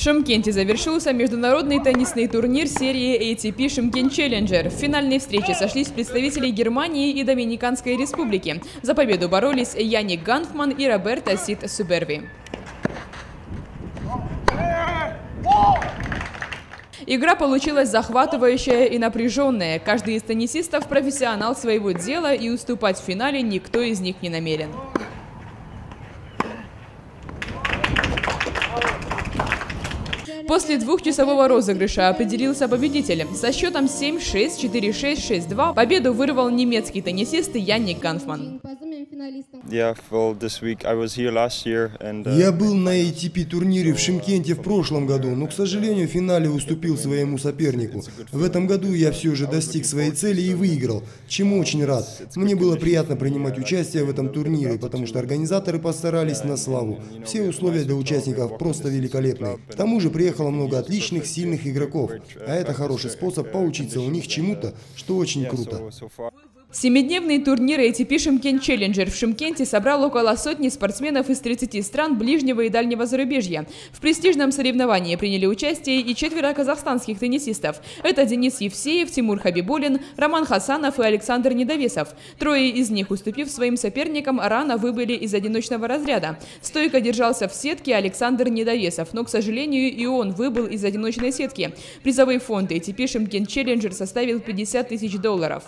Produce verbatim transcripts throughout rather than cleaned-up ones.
Шымкенте завершился международный теннисный турнир серии эй ти пи Шымкент Челленджер. В финальной встрече сошлись представители Германии и Доминиканской республики. За победу боролись Яник Ганфман и Роберто Сит Суберви. Игра получилась захватывающая и напряженная. Каждый из теннисистов профессионал своего дела, и уступать в финале никто из них не намерен. После двухчасового розыгрыша определился победителем. Со счетом семь шесть, четыре шесть, шесть два победу вырвал немецкий теннисист Яник Ганфман. Я был на эй ти пи турнире в Шымкенте в прошлом году, но, к сожалению, в финале уступил своему сопернику. В этом году я все же достиг своей цели и выиграл, чему очень рад. Мне было приятно принимать участие в этом турнире, потому что организаторы постарались на славу. Все условия для участников просто великолепные. К тому же приехало много отличных, сильных игроков, а это хороший способ поучиться у них чему-то, что очень круто. Семидневный турнир эй ти пи Шымкент Челленджер в Шымкенте собрал около сотни спортсменов из тридцати стран ближнего и дальнего зарубежья. В престижном соревновании приняли участие и четверо казахстанских теннисистов. Это Денис Евсеев, Тимур Хабибулин, Роман Хасанов и Александр Недовесов. Трое из них, уступив своим соперникам, рано выбыли из одиночного разряда. Стойко держался в сетке Александр Недовесов, но, к сожалению, и он выбыл из одиночной сетки. Призовой фонд эй ти пи Шымкент Челленджер составил пятьдесят тысяч долларов.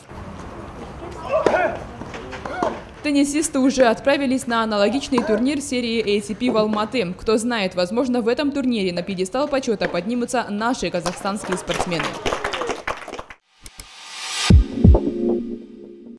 Теннисисты уже отправились на аналогичный турнир серии эй ти пи в Алматы. Кто знает, возможно, в этом турнире на пьедестал почета поднимутся наши казахстанские спортсмены.